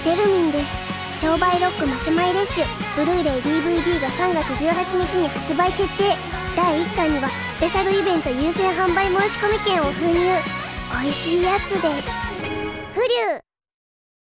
デルミンです。商売ロックマシュマイレッシュブルーレイ DVD が3月18日に発売決定。第1巻にはスペシャルイベント優先販売申し込み券を封入。美味しいやつです。フリュー